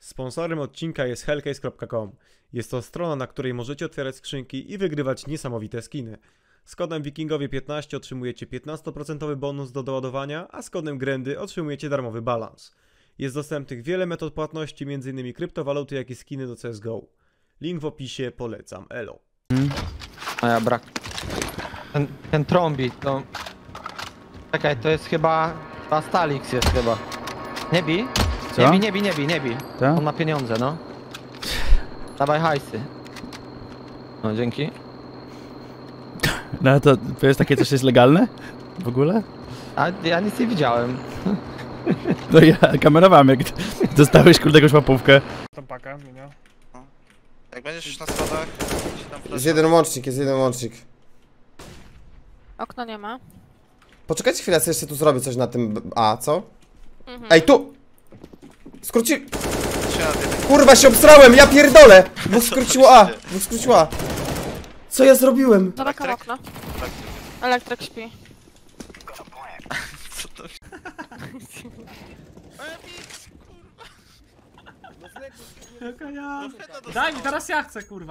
Sponsorem odcinka jest hellcase.com. Jest to strona, na której możecie otwierać skrzynki i wygrywać niesamowite skiny. Z kodem wikingowie15 otrzymujecie 15% bonus do doładowania, a z kodem Grendy otrzymujecie darmowy balans. Jest dostępnych wiele metod płatności, m.in. kryptowaluty, jak i skiny do CSGO. Link w opisie, polecam, elo. A ja brak. Ten trąbi to... Czekaj, to jest chyba Stalix jest chyba. Nie bij? Co? Nie bij. Co? On ma pieniądze, no. Dawaj hajsy. No, dzięki. No to jest takie coś jest legalne? W ogóle? A ja nic nie widziałem. No ja kamerowałem, jak dostałeś kurde jakąś łapówkę. Tą pakę, nie? Jak będziesz już na schodach, Jest jeden łącznik, Okno nie ma. Poczekajcie chwilę, ja jeszcze tu zrobię coś na tym A, co? Ej, tu! Skróci... Kurwa, się obstrałem, ja pierdolę! Bo skróciło A. Co ja zrobiłem? Zamykam okno. Elektryk śpi. Co to? Jaka ja... Daj mi, teraz ja chcę, kurwa.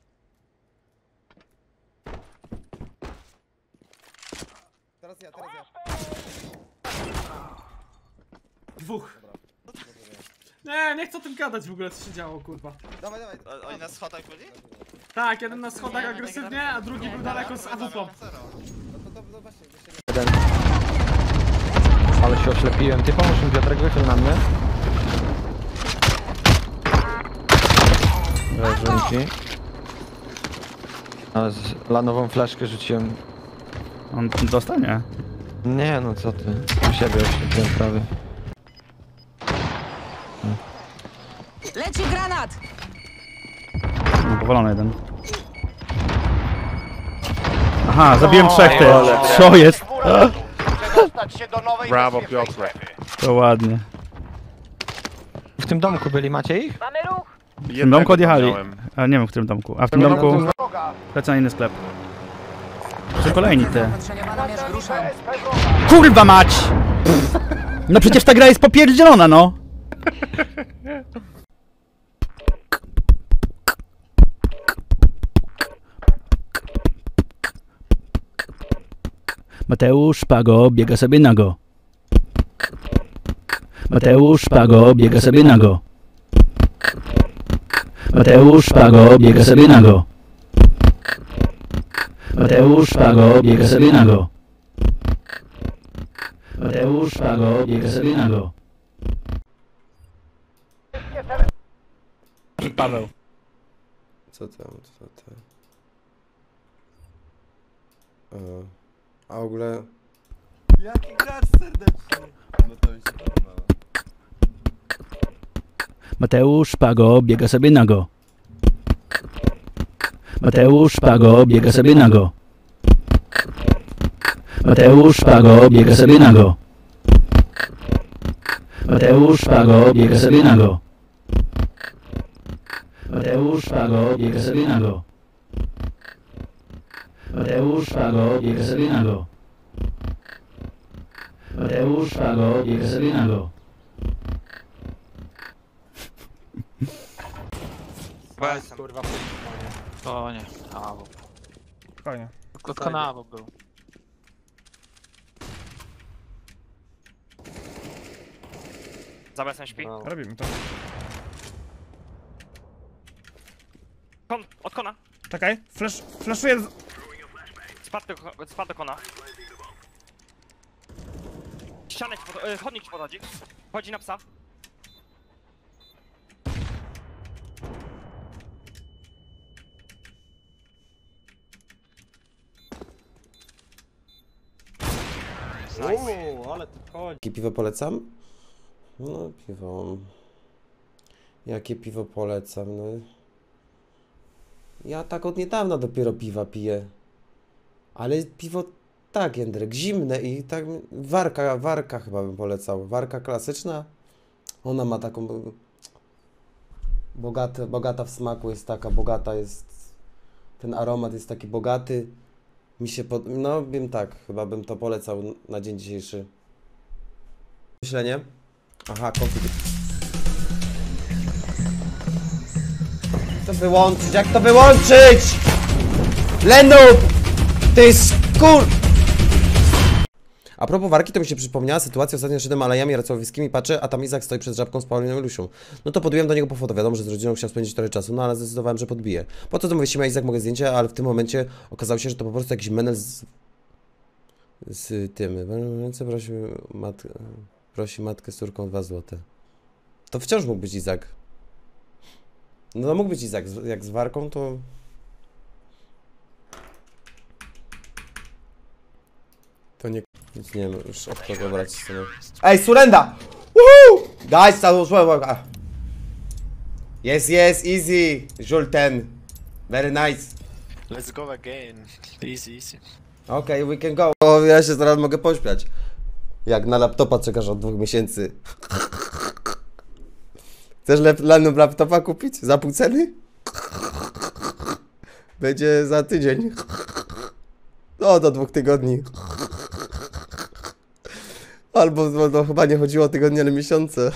Teraz ja. Dwóch. Nie chcę o tym gadać w ogóle, co się działo, kurwa. Dawaj. Oni na schodach byli? Tak, jeden na schodach agresywnie, a drugi był daleko z AWP. Jeden. Ale się oślepiłem. Ty pomóż mi, Piotrek, wychyl na mnie. Dzięki. A z lanową flaszkę rzuciłem. On dostanie. Nie no, co ty. U siebie oślepiłem prawie. Leci granat! No, powalony jeden. Aha, zabiłem trzech ty. Co jest? Brawo, Piotrek. To ładnie. W tym domku byli, macie ich? W tym domku odjechali. A nie wiem w którym domku. A w tym domku... Lecę na inny sklep. To kolejni te. Kurwa mać! No przecież ta gra jest popierdzielona, no! Mateusz Pago biega sobie nago. Mateusz Pago biega sobie nago. Mateusz Pago biega sobie nago. Mateusz Pago biega sobie nago. Mateusz Pago biega sobie nago. Paweł. Co tam? A w ogóle... Jaki gracz serdeczny. No to mi się podobało. Mateusz Pago biega sobie nago. Mateusz Pago biega sobie nago. Mateusz Pago biega sobie nago. Mateusz Pago biega sobie nago. Mateusz Pago biega sobie nago. Mateusz Pago biega sobie nago. Mateusz Pago biega sobie nago. Weź, kurwa, O nie, awo. Spokojnie. Tylko na awo był. Za BS-em śpi. Robimy to. Od kona. Czekaj, flashuję... Spadł do kona. Ścianę ci chodnik ci podchodzi. Chodzi na psa. ale to chodzi. Jakie piwo polecam? No, piwo... Jakie piwo polecam, no... Ja tak od niedawna dopiero piwa piję. Ale piwo tak, Jędrek, zimne i tak... Warka chyba bym polecał. Warka klasyczna. Ona ma taką... Bogata w smaku jest taka, bogata jest... Ten aromat jest taki bogaty. Mi się no wiem tak, chyba bym to polecał na dzień dzisiejszy. Myślenie? Aha, konflikt. wyłączyć? Jak to wyłączyć? Lenub! Ty skur... A propos warki, to mi się przypomniała sytuacja, ostatnio szedłem alejami racłowiskimi, patrzę, a tam Izak stoi przed żabką z Pauliną i Lusią. No to podbiłem do niego po foto, wiadomo, że z rodziną chciał spędzić trochę czasu, no ale zdecydowałem, że podbiję. Po to mówię, siema Izak, mogę zdjęcie, ale w tym momencie okazało się, że to po prostu jakiś menel z tym. Prosi matkę z córką 2 złote. To wciąż mógł być Izak. No to mógł być Izak, jak z warką to... To nie... Nic nie wiem, już od kogo brać sobie. Ej, surrender! Woohoo! Guys, that was well. Yes, easy. Joule 10. Very nice. Let's go again. Easy. Okay, we can go. O, ja się zaraz mogę pośmiać. Jak na laptopa czekasz od 2 miesięcy. Chcesz laptopa kupić? Za pół ceny? Będzie za tydzień. No, do 2 tygodni. Albo no, chyba nie chodziło o tygodnie, ale miesiące.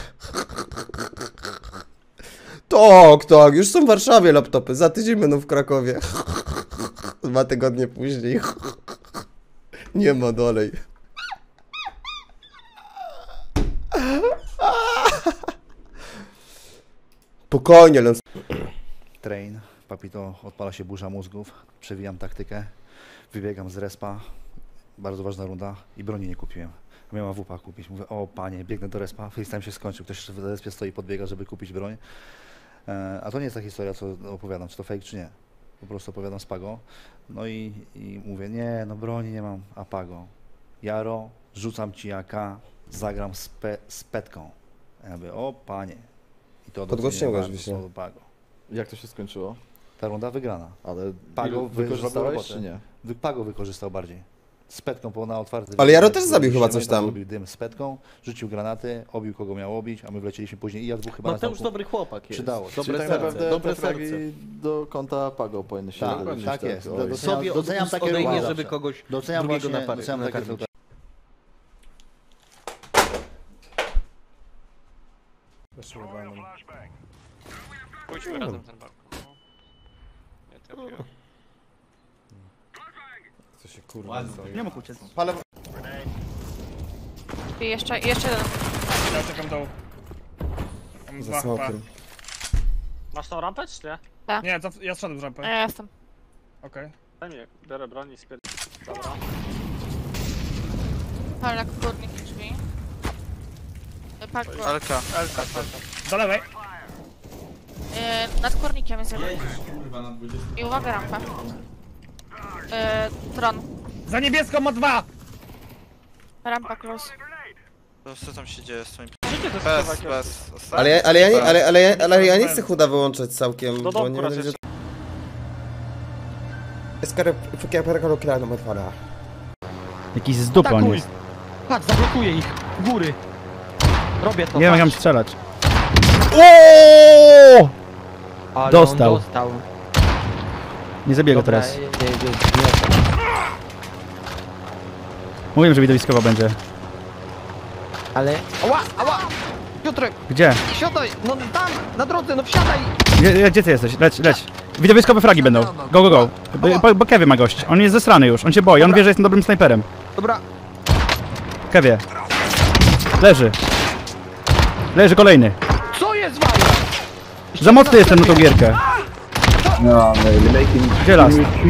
Tak, już są w Warszawie laptopy. Za tydzień będą w Krakowie. 2 tygodnie później. Nie ma dalej. Spokojnie, Lens. Train. Papito, odpala się burza mózgów. Przewijam taktykę. Wybiegam z respa. Bardzo ważna runda. I broni nie kupiłem. Miałem AWP kupić. Mówię, o panie, biegnę do respa. FaceTime się skończył. Ktoś w respie stoi, podbiega, żeby kupić broń. A to nie jest ta historia, co opowiadam, czy to fake, czy nie. Po prostu opowiadam z Pago. No i mówię, nie, no broni nie mam, a Pago. Jaro, rzucam ci AK, zagram z petką. Ja mówię, o panie. I to podgłośniłem go oczywiście. Pago. Jak to się skończyło? Ta runda wygrana. Ale Pago wykorzystałeś, czy nie? Pago wykorzystał bardziej. Z petką na otwarte. Ale Jaro też zabił chyba coś tam. Zrobił dym z petką, rzucił granaty, obił kogo miał obić, a my wleciliśmy później i ja 2 chyba. Mateusz dobry chłopak jest. Przydało się. Dobre fragi do konta Pago powinny się robić. Tak jest. Sobie doceniam takie odejmie, żeby kogoś drugiego nakarmić. Pójdźmy razem ten balkon. Nie trafiłem. Co się kurwa Nie mógł uciec. I jeszcze jeden. Ja czekam dołu. Mam za 2 chyba. smokiem. Masz tą rampę, czy nie? Tak. Nie, ja zszedłem z rampy. Ja jestem. Okej. Daj mi, biorę broń i spierd... Dobra. Palak, górnik drzwi. Pak, Elka. Do lewej. nad kurnikiem jest jeden. I uwaga, rampa. Tron. Za niebieską ma 2! Rampa close. Co tam się dzieje z twoim... Bez. Ale ja nie chcę chuda wyłączać całkiem, Do bo nie domku wiem, że... Jakiś z dupą on jest. Patrz, zablokuję ich. Góry. Robię to. Nie wiem, jak mam strzelać. Ale Dostał. on dostał. Nie zabiję go Dobra, teraz. nie. Mówiłem, że widowiskowa będzie. Ale... Ała! Piotrek, Gdzie? siadaj! No tam, na drodze, no wsiadaj! Gdzie ty jesteś? Leć. Widowiskowe fragi będą. Go. Bo Kevie ma gość. On jest zesrany już. On się boi. On wie, że jestem dobrym snajperem. Dobra. Kevie. Leży kolejny. Co jest wariat? Za mocny jestem na tą gierkę. Gdzie las?